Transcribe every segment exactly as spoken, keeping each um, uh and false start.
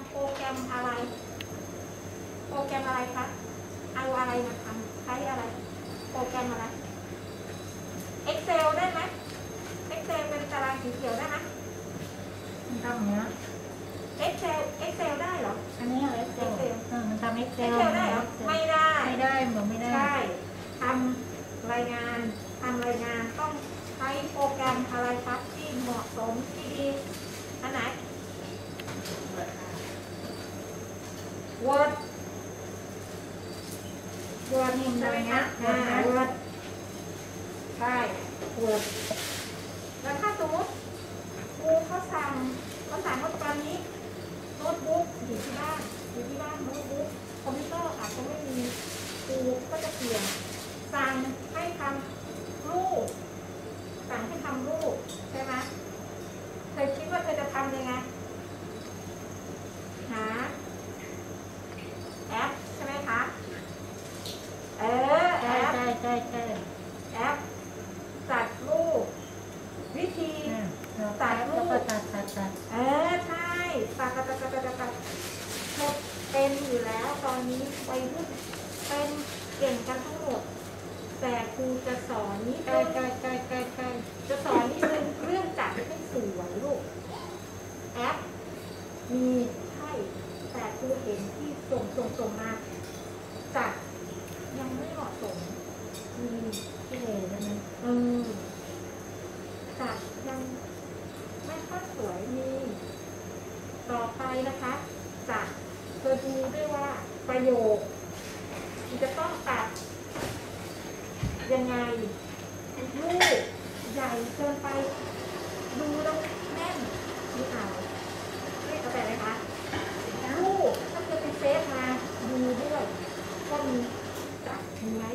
ำโปรแกรมอะไรโปรแกรมอะไรคะเอาอะไรมาทำใช้อะไรโปรแกรมอะไร Excel ได้ไหม Excel เป็นตารางสีเขียวได้ไหมมันทำเนี้ย Excel Excel ได้เหรออันนี้ Excel มันทำ Excel ได้เหรอไม่ได้ไม่ได้เหมือนไม่ได้ใช่ทำรายงานทำรายงานต้องใช้โปรแกรมอะไรครับที่เหมาะสมที่ดีอันไหน Word Word นี่มันใช่ไหมเนี้คะยอ่า Word ใช่ Word แล้วถ้าสมมติครูเขาสั่งเขาสั่งว่าตอนนี้โน้ตบุ๊กอยู่ที่บ้านอยู่ที่บ้านโน้ตบุ๊กคอมพิวเตอร์อาจจะไม่มีครูก็จะเปลี่ยนสั่งให้ทำรูปสั่งให้ทำรูปใช่ไหมเธอคิดว่าเธอจะทำยังไงหาแอปใช่ไหมคะเออแอใช่ปใช่ใช่ใช่แอปตัดรูปวิธีตัดรูปแล้วก็ตัดตัดตัดเออใช่ตัดตัดตัดตัดตัดตัดหมดเป็นอยู่แล้วตอนนี้วัยรุ่นเป็นเก่งกันทั้งหมดแต่ครูจะสอนนี้ใกล้ใกล้ใกล้ใกล้ใกล้จะสอนนี้เรื่องเรื่องจัดให้สวยลูกแอปมีใช่แต่ครูเห็นที่ส่งส่งส่งมาจัดยังไม่เหมาะสมมีที่เหลใช่ไหมเออจัดยังไม่ค่อยสวยมีต่อไปนะคะจัดเธอดูด้วยว่าประโยคจะต้องตัดยังไงรูปใหญ่เกินไปดูแล้วแน่นหรือเปล่าไม่เข้าใจไหมคะรูปถ้าเธอไปเซฟมาดูด้วยก็มีจัดมีไหม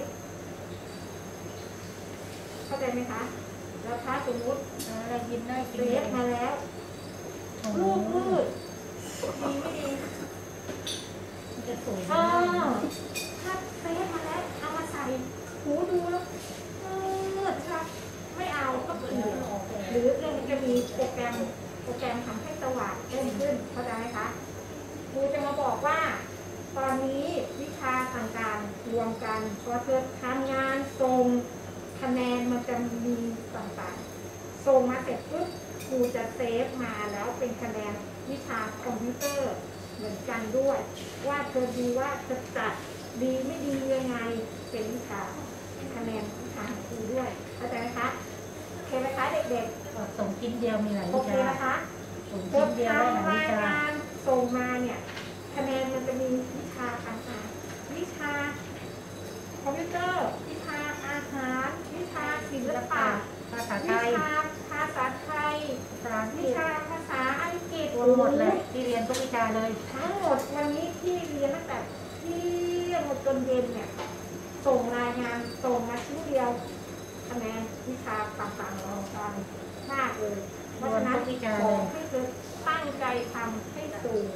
เข้าใจไหมคะแล้วถ้าสมมติอะไรกินได้กิเซนฟมาแล้วรูปมืดดีไม่ดีมันจะสวยเออถ้าเซฟมาแล้วเอามาใส่หูดูแล้วมืดใช่ไม่เอาก็เปลี่ยนหรือเรื่องจะมีโปรแกรมโปรแกรมทำให้สว่างเพิ่มขึ้นเข้าใจไหมคะครูจะมาบอกว่าตอนนี้วิชาต่างๆรวมกันพอเธอทำงานส่งคะแนนมันจะมีต่างๆส่งมาเสร็จปุ๊บครูจะเซฟมาแล้วเป็นคะแนนวิชาคอมพิวเตอร์เหมือนกันด้วยว่าเธอดูว่าจะจัดดีไม่ดียังไงเป็นวิชาคะแนนวิชาของครูด้วยเข้าใจไหมคะโอเคไหมคะเด็กๆส่งชิ้นเดียวมีหลายๆโอวิเคชานะคะส่งชิ้นเดียวได้หลายวิชาส่งมาเนี่ยคะแนนมันจะมีวิชาต่างๆวิชาคอมพิวเตอร์วิชาอาหารวิชาศิลปะภาษาไทวิยชาภาษาไทยภาษาอังกวิฤษชาภาษาอังกฤษรวมหมดเลยที่เรียนทุกวิชาเลยทั้งหมดวันนี้ที่เรียนตั้งแต่ที่หมดจนเย็นเนี่ยส่งรายงานส่งมาชิ้นเดียวคะแนนวิชาต่างๆเราฟังมากเลยเพราะฉะนั้นขอให้เธอตั้งใจทำให้สูง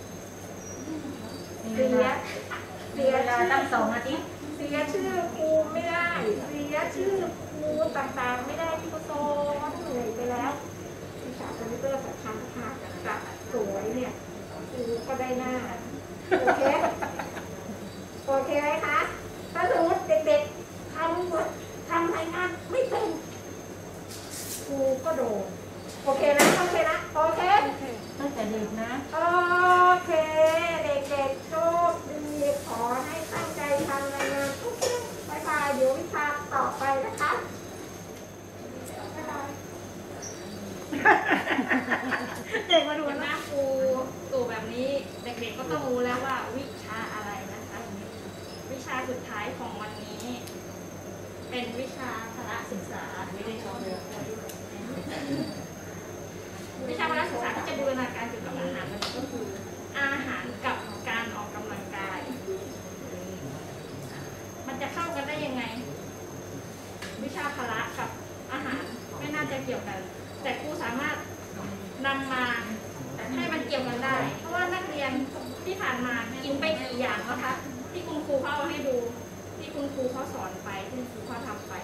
เสียเสียเวลาตั้งสองอาทิตย์เสียชื่อครูไม่ได้เสียชื่อครูต่างๆไม่ได้ที่เขาโตเหนื่อยไปแล้ววิชาคอมพิวเตอร์สำคัญมากจะสวยเนี่ยครูก็ได้หน้าโอเคโอเคไหมคะถ้าสมมติเด็กๆทำทำรายงานไม่เป็นครูก็โดนโอเคนะโอเคนะโอเคตั้งแต่เด็กนะโอเคเด็กๆโชคดีขอให้ตั้งใจทำรายงานทุกเรื่องบ๊ายบายเดี๋ยววิชาต่อไปนะคะบ๊ายบายเด็กมาดูนะครูตู่แบบนี้เด็กๆก็ต้องรู้แล้วว่าวิชาอะไรนะคะวิชาสุดท้ายของวันนี้ เป็นวิชาพละศึกษาไม่ได้ชอบเลยวิชาพละศึกษาที่จะบูรณาการเกี่ยวกับอาหารมันก็คืออาหารกับการออกกำลังกายมันจะเข้ากันได้ยังไงวิชาพละกับอาหารไม่น่าจะเกี่ยวกันแต่ครูสามารถนำมาให้มันเกี่ยวกันได้เพราะว่านักเรียนที่ผ่านมากินไปกี่อย่างนะคะที่คุณครูเขาเอาให้ดูที่คุณครูเขาสอนไปที่คุณครูเขาทำไป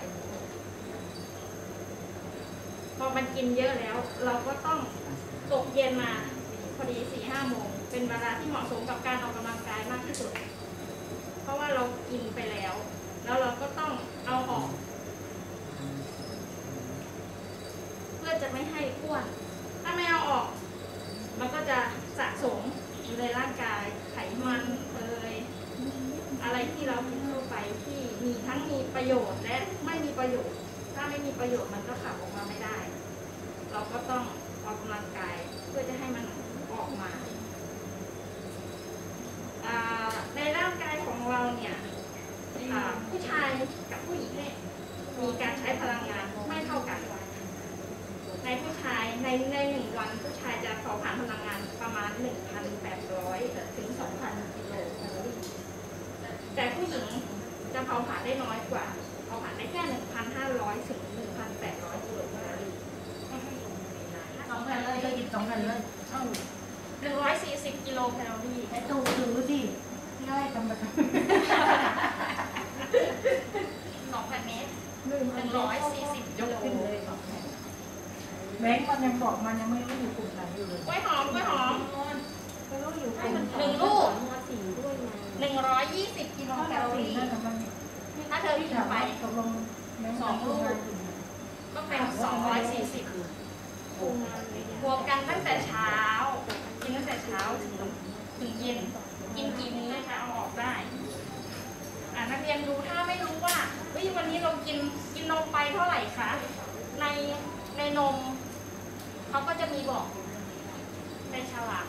พอมันกินเยอะแล้วเราก็ต้องตกเย็นมาพอดีสี่ห้าโมงเป็นเวลาที่เหมาะสมกับการออกกำลังกายมากที่สุดเพราะว่าเรากินไปแล้วแล้วเราก็ต้องเอาออกเพื่อจะไม่ให้อ้วนถ้าไม่เอาออกมันก็จะสะสมอยู่ในร่างกายไขมันเอยอะไรที่เรากินเข้าไปที่มีทั้งมีประโยชน์และไม่มีประโยชน์ถ้าไม่มีประโยชน์มันก็ขับออกมาไม่ได้เราก็ต้องออกกำลังกายเพื่อจะให้มันออกมาในร่างกายของเราเนี่ยผู้ชายกับผู้หญิงเนี่ยมีการใช้พลังงานไม่เท่ากันในผู้ชายในในหนึ่งวันผู้ชายจะเผาผลาญพลังงานประมาณ หนึ่งพันแปดร้อย ถึง สองพัน กิโลแคลอรี่แต่ผู้หญิงจะเผาผลาญได้น้อยกว่าเผาผลาญได้แค่ หนึ่งพันห้าร้อย ถึง หนึ่งพันแปดร้อย กิโลแคลอรี่สองแผ่นเลยก็หยิบสองแผ่นเลยเอ้าหนึ่งร้อยสี่สิบ กิโลแคลอรี่ไอ้ตูถือดิง่ายทำมาทำสองพันเมตรหนึ่งหนึ่งร้อยสี่สิบยกขึ้นเลยสองแผ่นแบงค์มันยังบอกมันยังไม่รู้อยู่กลุ่มไหนอยู่เลยกล้วยหอมกล้วยหอมก็ต้องอยู่กลุ่มหนึ่งลูกมสี่ด้วยไงหนึ่งร้อยยี่สิบ กิโลแคลอรี่นั่นแต่มันถ้าเธอที่กินถามไปว่าตกลงแบงค์มันทำงานอยู่ไหนก็เป็นสองร้อยสี่สิบโรงงานเลยเนี่ยบวกกันตั้งแต่เช้า กินตั้งแต่เช้าถึงถึงเย็น กินกี่มื้อคะเอาออกได้อ่านักเรียนรู้ถ้าไม่รู้ว่าเฮ้ยวันนี้เรากินกินนมไปเท่าไหร่คะในในนมเขาก็จะมีบอกในฉลาก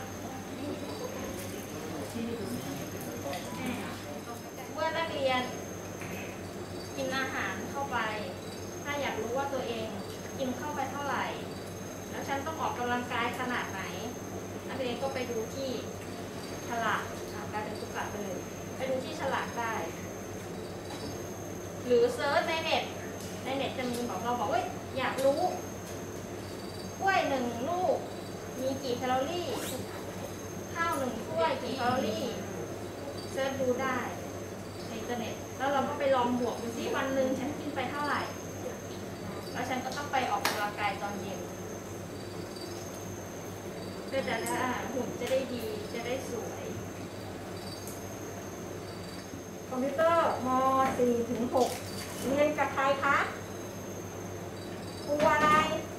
เมื่อนักเรียนกินอาหารเข้าไป ถ้าอยากรู้ว่าตัวเองกินเข้าไปเท่าไหร่แล้วฉันต้องออกกำลังกายขนาดไหนนักเรียนก็ไปดูที่ฉลากกลายเป็นตุกกะไปเลยไปดูที่ฉลากได้ หรือเซิร์ชในเน็ตในเน็ตจะมีบอกเราบอกว่าอยากรู้กล้วยหนึ่งลูกมีกี่แคลอรี่ข้าวหนึ่งถ้วยกี่แคลอรี่เซิร์ชดูได้ในอินเทอร์เน็ตแล้วเราก็ไปลองบวกดูซิวันหนึ่งฉันกินไปเท่าไหร่แล้วฉันก็ต้องไปออกกำลังกายตอนเย็นเพื่อจะได้หุ่นจะได้ดีจะได้สวยคอมพิวเตอร์ม สี่ ถึง หก เรียนกับใครคะครูอะไร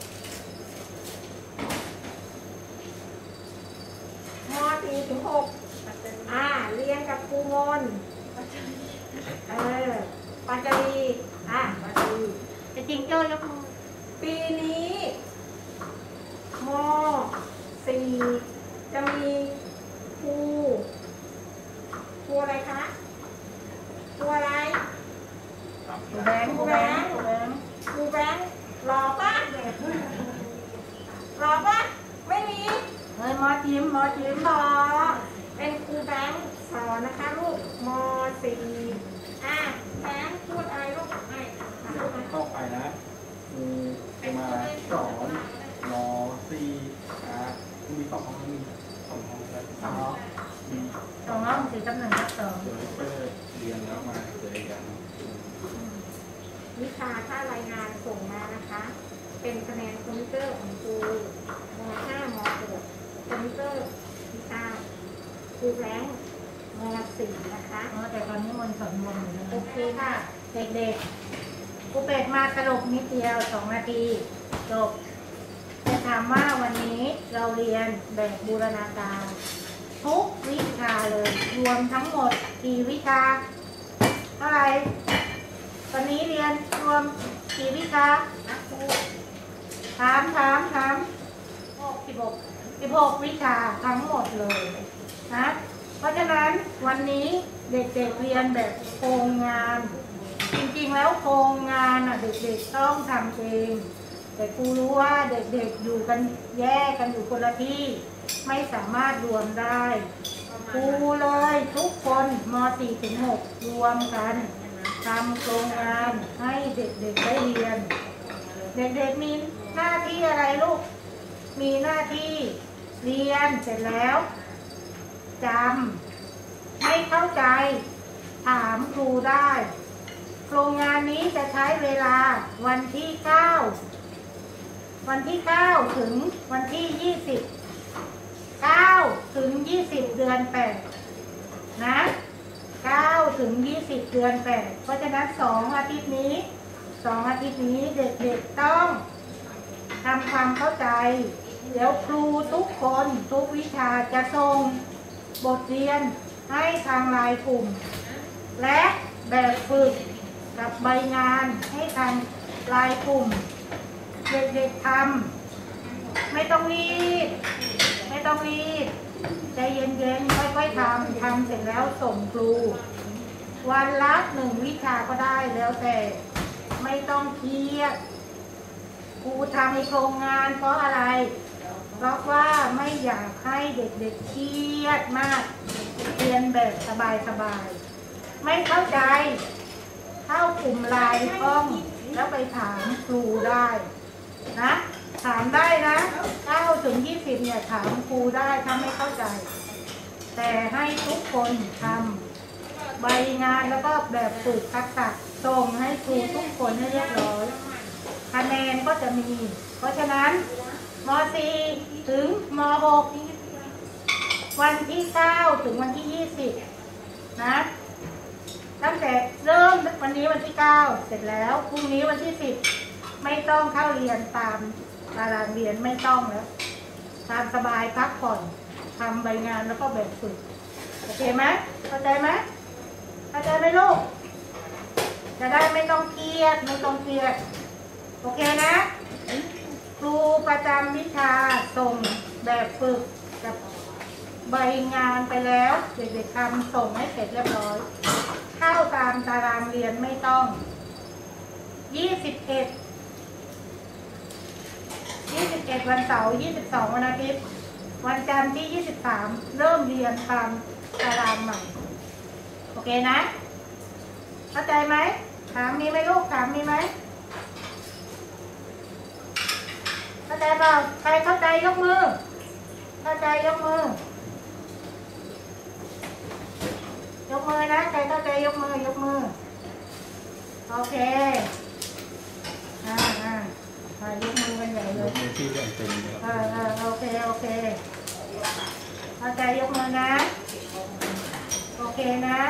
ม สี่ ถึง หก อ่า เรียนกับครูมนเออปัจจรีอ่ะปัจจรีแต่จริงเจ้ายกมือปีนี้ม สี่ จะมีครูครูอะไรคะครูอะไรแบงค์แบงค์แบงค์ครูแบงค์รอปะรอปะไม่มีเฮ้ยมอจิ้มมอจิ้มรอเป็นครูแบงค์สอนนะคะลูกม สี่ อ่ะแบงค์พูดอะไรลูกไม่เข้าไปนะมีจะมาสอนรอซีอ่ะมีสองห้องมีสองห้องแล้วสองมีสองห้องสี่กับหนึ่งกับสองเดี๋ยวไปเรียนแล้วมาเจอกันวิชาถ้ารายงานส่งมานะคะ เป็นคะแนนคอมพิวเตอร์ของครูม ห้า ม หก คอมพิวเตอร์วิชาครูแบงค์ม สี่ นะคะอ๋อแต่ตอนนี้มันสอนมนอยู่นะโอเคค่ะเด็กๆครูเป็ดมาสรุปนิดเดียวสองนาทีจบจะถามว่าวันนี้เราเรียนแบบบูรณาการทุกวิชาเลยรวมทั้งหมดกี่วิชาเท่าไหร่วันนี้เรียนรวมกี่วิชาถามถามถามหกสิบหกสิบหกวิชาทั้งหมดเลยนะเพราะฉะนั้นวันนี้เด็กๆเรียนแบบโครงงาน จริงๆแล้วโครงงานอ่ะเด็กๆต้องทำเองแต่ครูรู้ว่าเด็กๆอยู่กันแยกกันอยู่คนละที่ไม่สามารถรวมได้ครูเลยทุกคนม สี่ ถึง หก รวมกันทำโครงงานให้เด็กๆได้เรียน เด็กๆมีหน้าที่อะไรลูกมีหน้าที่เรียนเสร็จแล้วจำไม่เข้าใจถามครูได้โครงงานนี้จะใช้เวลาวันที่เก้าวันที่เก้าถึงวันที่ยี่สิบ เก้ายี่สิบเดือนแปดนะเก้าถึงยี่สิบเดือนแปดเพราะฉะนั้นสองอาทิตย์นี้สองอาทิตย์นี้เด็กๆต้องทำความเข้าใจเดี๋ยวครูทุกคนทุกวิชาจะส่งบทเรียนให้ทางไลน์กลุ่มและแบบฝึกกับใบงานให้ทางไลน์กลุ่มเด็กๆทำไม่ต้องรีบไม่ต้องรีบใจเย็นๆค่อยๆทำทำเสร็จแล้วส่งครูวันละหนึ่งวิชาก็ได้แล้วแต่ไม่ต้องเครียดครูทำในโครงงานเพราะอะไรเพราะว่าไม่อยากให้เด็กๆเครียดมากเรียนแบบสบายๆไม่เข้าใจเข้ากลุ่มไลน์ห้องแล้วไปถามครูได้นะถามได้นะเก้าถึงยี่สิบเนี่ยถามครูได้ถ้าไม่เข้าใจแต่ให้ทุกคนทำใบงานแล้วก็แบบฝึกทักษะส่งให้ครูทุกคนให้เรียบร้อยคะแนนก็จะมีเพราะฉะนั้นม.สี่ ถึงม.หก วันที่เก้าถึงวันที่ยี่สิบนะตั้งแต่เริ่มวันนี้วันที่เก้าเสร็จแล้วพรุ่งนี้วันที่สิบไม่ต้องเข้าเรียนตามตารางเรียนไม่ต้องแล้วตามสบายพักผ่อนทำใบงานแล้วก็แบบฝึกโอเคไหมเข้าใจไหมเข้าใจไหมลูกจะได้ไม่ต้องเครียดไม่ต้องเครียดโอเคนะครูประจำวิชาส่งแบบฝึกกับใบงานไปแล้วเด็กๆทำส่งให้เสร็จเรียบร้อยเข้าตามตารางเรียนไม่ต้องยี่สิบเอ็ด ยี่สิบเอ็ดวันเสาร์ยี่สิบสองวันอาทิตย์วันจันทร์ที่ยี่สิบสามเริ่มเรียนตามตารางใหม่โอเคนะเข้าใจไหมถามมีไหมลูกถามมีไหมเข้าใจเปล่าใครเข้าใจยกมือเข้าใจยกมือยกมือนะใครเข้าใจยกมือยกมือโอเคอ่าอ่าอ่ายกมือกันใหญ่เลยมือที่เรียนเต็มเลยอ่าอ่าโอเคโอเคเข้าใจยกมือนะโอเคนะ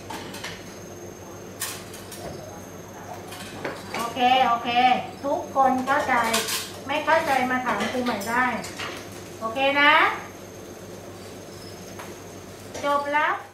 โอเคโอเคทุกคนเข้าใจไม่เข้าใจมาถามครูใหม่ได้โอเคนะจบแล้ว